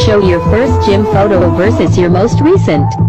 Show your first gym photo versus your most recent.